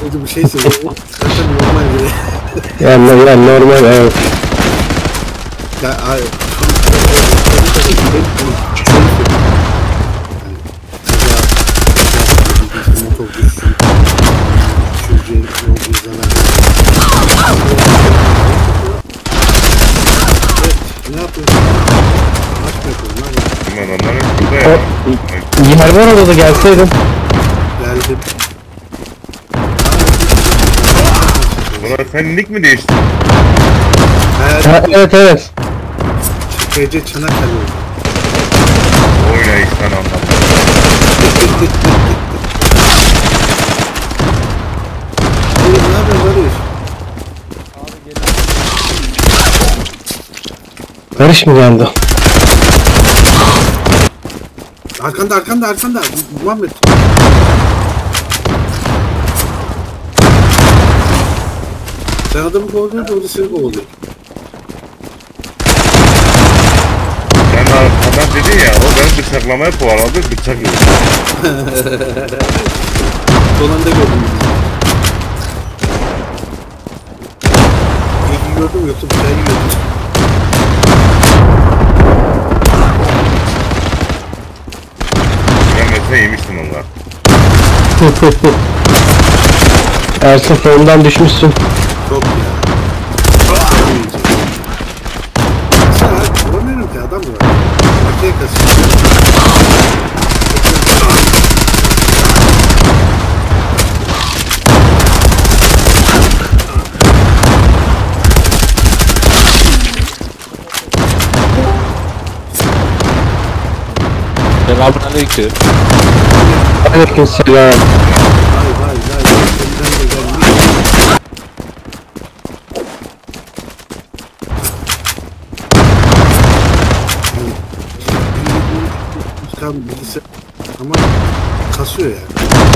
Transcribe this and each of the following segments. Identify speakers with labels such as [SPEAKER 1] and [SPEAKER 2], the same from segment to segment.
[SPEAKER 1] bir şey söylüyor. Zaten normal bile.
[SPEAKER 2] Yani normal evet.
[SPEAKER 1] Ya hayır. Motor düşsün. Düşüreceğin olduğu zaman. Evet. Ne yapıyorsun? Aç mı yapıyorsun?
[SPEAKER 3] Aman onların burada ya.
[SPEAKER 2] Yer var orada da gelseydin.
[SPEAKER 1] Geldim.
[SPEAKER 3] Ulan sen nick mi değiştin?
[SPEAKER 2] Ha, evet.
[SPEAKER 1] TC Çanakkale oldu.
[SPEAKER 3] Oynayıştan anlamadım.
[SPEAKER 1] Oğlum ne yapıyorsun Barış?
[SPEAKER 2] Barış mı geldi?
[SPEAKER 1] Arkanda. Muhammed. Sen adamı kovalıyorsun, o da seni kovalıyor.
[SPEAKER 3] Sen adam dedi ya, o beni bıçaklamaya kovaladı, bıçak yok.
[SPEAKER 1] Son anda gördüm. İyi ki gördüm, yoksa bıçağı gördüm.
[SPEAKER 3] Ben mesela yemiştim onlar.
[SPEAKER 2] Ersin formdan düşmüşsün.
[SPEAKER 1] Çok ya. Sen vuramıyorum ki adam var. Ortaya kasıyor.
[SPEAKER 4] Selamünaleyküm.
[SPEAKER 2] Aleykümselam.
[SPEAKER 1] Vay. Önden de gelmiş. Tam bilgisayar ama kasıyor yani.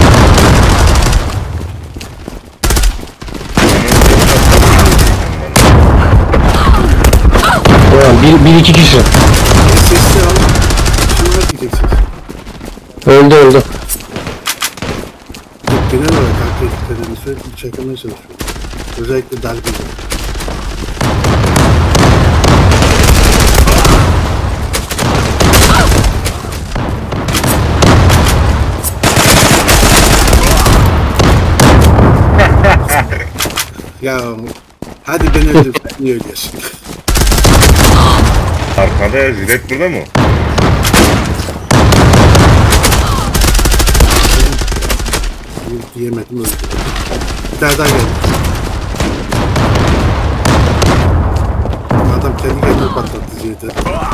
[SPEAKER 2] Tamam, bir iki kişi.
[SPEAKER 1] Sesli al. Şunlar diyeceksiniz.
[SPEAKER 2] Öldü.
[SPEAKER 1] Genel olarak aktivitelerini sürekli çekmeye çalışıyorum. Özellikle darbeci. Ya hadi beni öldür, niye ölüyorsun?
[SPEAKER 3] Arkada ya, jilet burada mı?
[SPEAKER 1] Yemedim öldü. Bir tane daha geldi. Adam kendi kendine patlattı ziyete.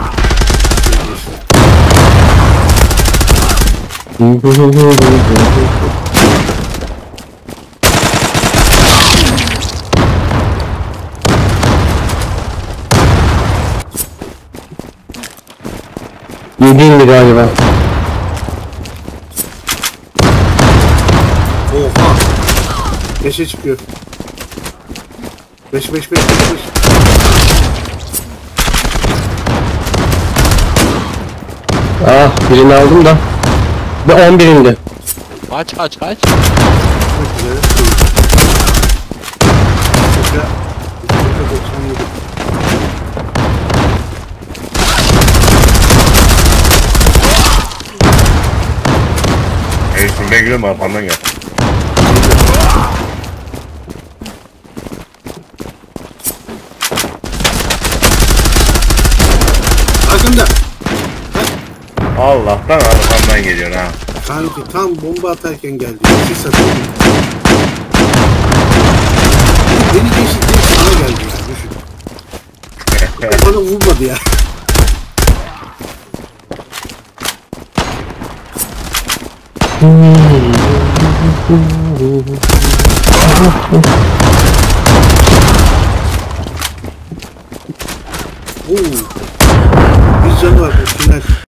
[SPEAKER 2] Yediğindi galiba.
[SPEAKER 1] Oha! 5'e çıkıyor. 5.
[SPEAKER 2] Ah, birini aldım da. Ve 11'indi.
[SPEAKER 4] Kaç.
[SPEAKER 1] Çok güzel. Tekrar 97.
[SPEAKER 3] Evet, şimdi ben gidiyorum, arkamdan gel.
[SPEAKER 1] Arkanda!
[SPEAKER 3] Allah'tan arkamdan geliyor ha.
[SPEAKER 1] Kanki tam bomba atarken geldi. Sis atıyordum. Beni geçti diye sana geldi ya. Düşün. Bana vurmadı ya. Oo. Bir canı var. Tünel.